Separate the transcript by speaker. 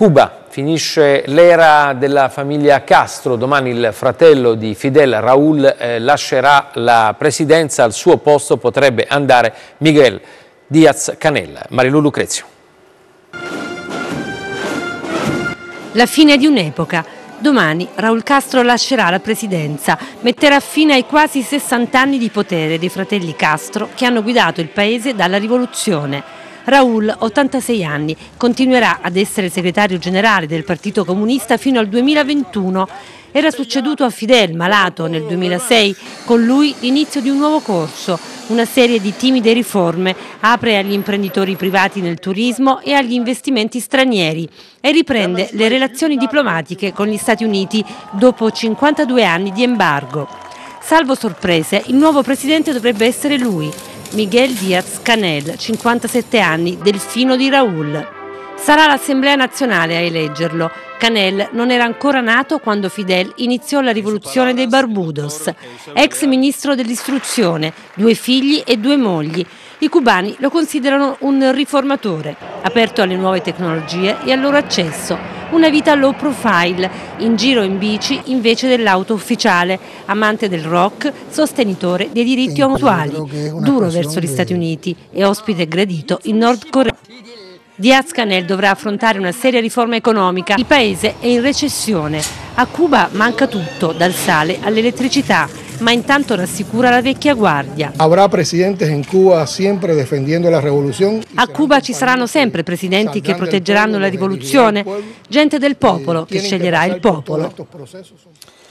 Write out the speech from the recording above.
Speaker 1: Cuba, finisce l'era della famiglia Castro, domani il fratello di Fidel, Raúl, lascerà la presidenza, al suo posto potrebbe andare Miguel Díaz-Canel. Marilu Lucrezio.
Speaker 2: La fine di un'epoca. Domani Raúl Castro lascerà la presidenza, metterà fine ai quasi 60 anni di potere dei fratelli Castro che hanno guidato il paese dalla rivoluzione. Raúl, 86 anni, continuerà ad essere segretario generale del Partito Comunista fino al 2021. Era succeduto a Fidel, malato nel 2006, con lui l'inizio di un nuovo corso. Una serie di timide riforme apre agli imprenditori privati nel turismo e agli investimenti stranieri e riprende le relazioni diplomatiche con gli Stati Uniti dopo 52 anni di embargo. Salvo sorprese, il nuovo presidente dovrebbe essere lui, Miguel Díaz-Canel, 57 anni, delfino di Raúl. Sarà l'Assemblea nazionale a eleggerlo. Canel non era ancora nato quando Fidel iniziò la rivoluzione dei Barbudos. Ex ministro dell'istruzione, 2 figli e 2 mogli. I cubani lo considerano un riformatore, aperto alle nuove tecnologie e al loro accesso. Una vita low profile, in giro in bici invece dell'auto ufficiale, amante del rock, sostenitore dei diritti omosessuali, duro verso gli Stati Uniti e ospite gradito in Nord Corea. Díaz-Canel dovrà affrontare una seria riforma economica. Il paese è in recessione. A Cuba manca tutto, dal sale all'elettricità, ma intanto rassicura la vecchia guardia.
Speaker 3: Habrá presidentes en Cuba siempre defendiendo la revolución.
Speaker 2: A Cuba ci saranno sempre presidenti che proteggeranno la rivoluzione, gente del popolo che sceglierà il popolo.